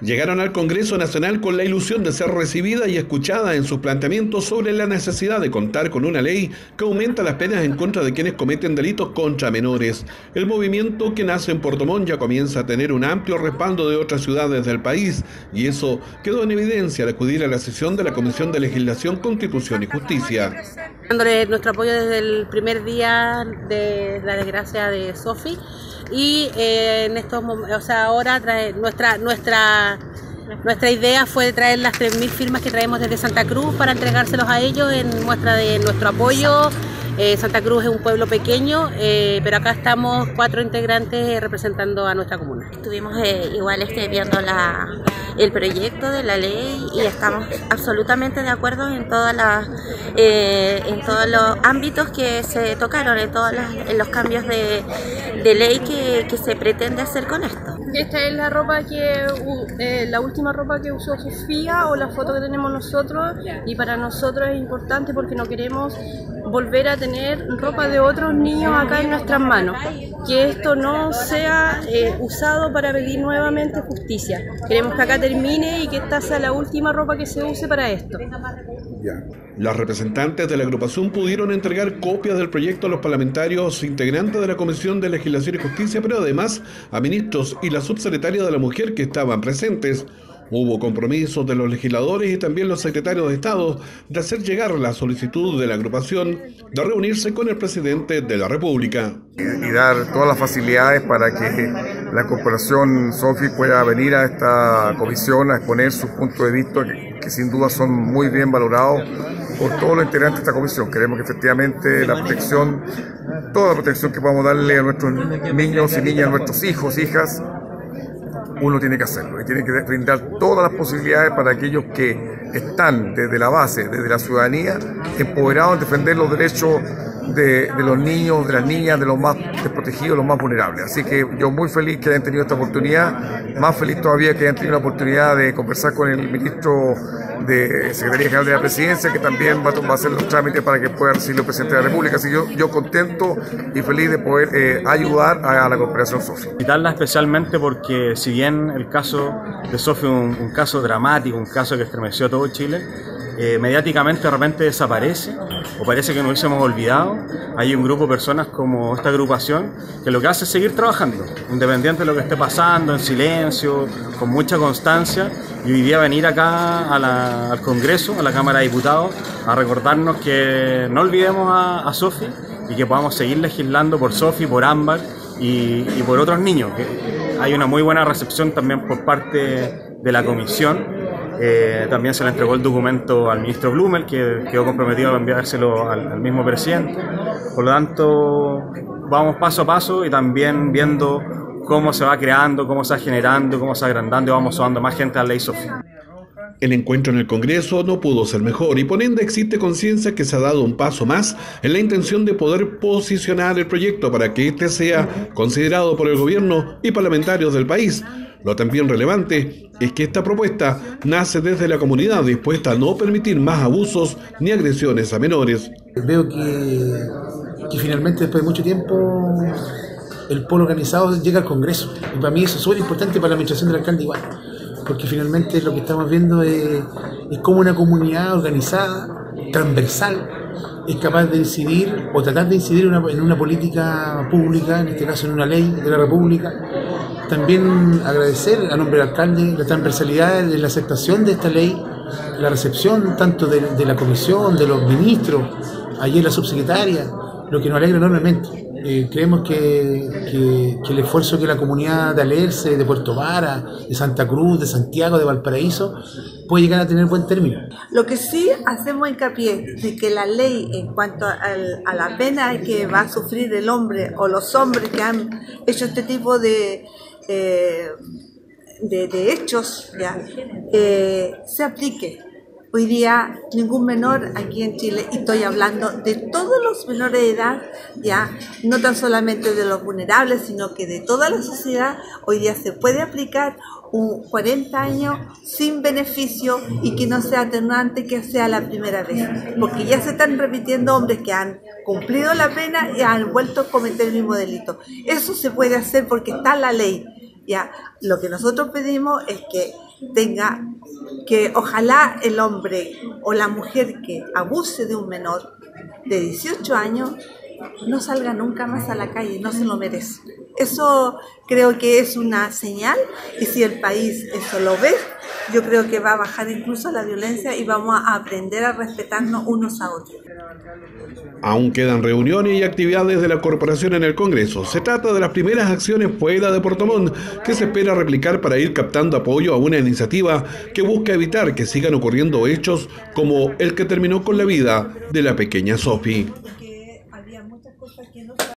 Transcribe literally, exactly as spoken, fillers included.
llegaron al Congreso Nacional con la ilusión de ser recibida y escuchada en sus planteamientos sobre la necesidad de contar con una ley que aumenta las penas en contra de quienes cometen delitos contra menores. El movimiento, que nace en Puerto Montt, ya comienza a tener un amplio respaldo de otras ciudades del país, y eso quedó en evidencia al acudir a la sesión de la Comisión de Legislación, Constitución y Justicia. Dándole nuestro apoyo desde el primer día de la desgracia de Sofi. Y eh, en estos momentos, o sea, ahora trae, nuestra nuestra nuestra idea fue traer las tres mil firmas que traemos desde Santa Cruz para entregárselos a ellos en muestra de nuestro apoyo. Eh, Santa Cruz es un pueblo pequeño, eh, pero acá estamos cuatro integrantes eh, representando a nuestra comuna. Estuvimos eh, igual este, viendo la, el proyecto de la ley y estamos absolutamente de acuerdo en, todas las, eh, en todos los ámbitos que se tocaron, en todos los, en los cambios de, de ley que, que se pretende hacer con esto. Esta es la ropa que, eh, la última ropa que usó Sofía o la foto que tenemos nosotros, y para nosotros es importante porque no queremos volver a tener ropa de otros niños acá en nuestras manos, que esto no sea eh, usado para pedir nuevamente justicia. Queremos que acá termine y que esta sea la última ropa que se use para esto. Las representantes de la agrupación pudieron entregar copias del proyecto a los parlamentarios integrantes de la Comisión de Legislación y Justicia, pero además a ministros y la subsecretaria de la Mujer que estaban presentes. Hubo compromisos de los legisladores y también los secretarios de Estado de hacer llegar la solicitud de la agrupación de reunirse con el presidente de la República. Y dar todas las facilidades para que la corporación Sofi pueda venir a esta comisión a exponer sus puntos de vista, que, que sin duda son muy bien valorados por todos los integrantes de esta comisión. Queremos que efectivamente la protección, toda la protección que podamos darle a nuestros niños y niñas, a nuestros hijos, hijas, uno tiene que hacerlo y tiene que brindar todas las posibilidades para aquellos que están desde la base, desde la ciudadanía, empoderados en defender los derechos de, de los niños, de las niñas, de los más desprotegidos, los más vulnerables. Así que yo muy feliz que hayan tenido esta oportunidad, más feliz todavía que hayan tenido la oportunidad de conversar con el ministro de Secretaría General de la Presidencia, que también va a, va a hacer los trámites para que pueda recibir el presidente de la República. Así que yo, yo contento y feliz de poder eh, ayudar a, a la corporación Sofi. Invitarla especialmente porque, si bien el caso de Sofi es un, un caso dramático, un caso que estremeció a todo Chile, eh, mediáticamente de repente desaparece o parece que nos hubiésemos olvidado. Hay un grupo de personas como esta agrupación que lo que hace es seguir trabajando, independiente de lo que esté pasando, en silencio, con mucha constancia, y hoy día venir acá a la, al Congreso, a la Cámara de Diputados, a recordarnos que no olvidemos a, a Sofi y que podamos seguir legislando por Sofi, por Ámbar y, y por otros niños. Que hay una muy buena recepción también por parte de la comisión. Eh, también se le entregó el documento al ministro Blumel, que quedó comprometido a enviárselo al, al mismo presidente. Por lo tanto, vamos paso a paso y también viendo cómo se va creando, cómo se va generando, cómo se va agrandando y vamos sumando más gente a la ley Sofi. El encuentro en el Congreso no pudo ser mejor y por ende existe conciencia que se ha dado un paso más en la intención de poder posicionar el proyecto para que éste sea considerado por el gobierno y parlamentarios del país. Lo también relevante es que esta propuesta nace desde la comunidad dispuesta a no permitir más abusos ni agresiones a menores. Veo que, que finalmente después de mucho tiempo el polo organizado llega al Congreso y para mí eso es súper importante para la administración del alcalde igual, porque finalmente lo que estamos viendo es, es cómo una comunidad organizada, transversal, es capaz de incidir o tratar de incidir en una, en una política pública, en este caso en una ley de la República. También agradecer a nombre del alcalde la transversalidad de la aceptación de esta ley, la recepción tanto de, de la comisión, de los ministros, ayer la subsecretaria, lo que nos alegra enormemente. Eh, creemos que, que, que el esfuerzo que la comunidad de Alerce, de Puerto Vara, de Santa Cruz, de Santiago, de Valparaíso, puede llegar a tener buen término. Lo que sí hacemos hincapié de que la ley en cuanto al, a la pena que va a sufrir el hombre o los hombres que han hecho este tipo de, eh, de, de hechos, ¿ya? Eh, se aplique. Hoy día ningún menor aquí en Chile, y estoy hablando de todos los menores de edad, ya no tan solamente de los vulnerables, sino que de toda la sociedad, hoy día se puede aplicar un cuarenta años sin beneficio y que no sea atenuante que sea la primera vez, porque ya se están repitiendo hombres que han cumplido la pena y han vuelto a cometer el mismo delito. Eso se puede hacer porque está la ley. Ya, lo que nosotros pedimos es que tenga que ojalá el hombre o la mujer que abuse de un menor de dieciocho años no salga nunca más a la calle, no se lo merece. Eso creo que es una señal, y si el país eso lo ve, yo creo que va a bajar incluso la violencia y vamos a aprender a respetarnos unos a otros. Aún quedan reuniones y actividades de la corporación en el Congreso. Se trata de las primeras acciones fuera de Puerto Montt que se espera replicar para ir captando apoyo a una iniciativa que busca evitar que sigan ocurriendo hechos como el que terminó con la vida de la pequeña Sofi.